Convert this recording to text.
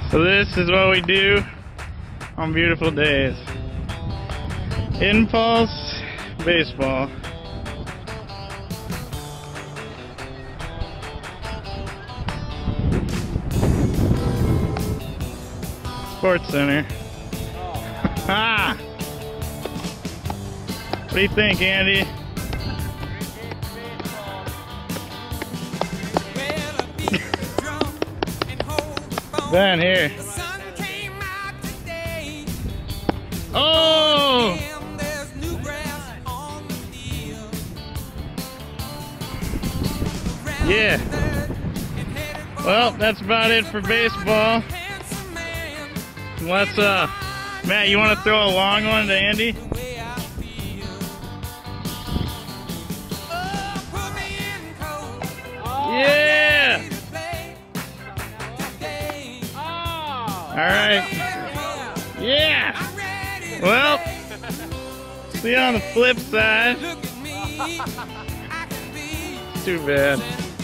So this is what we do on beautiful days. InPulse Baseball. Sports Center. Ha! What do you think, Andy? Ben, here. Oh! Yeah. Well, that's about it for baseball. Let's, Matt, you want to throw a long one to Andy? Yeah! Alright. Yeah! Well, see you on the flip side. Too bad.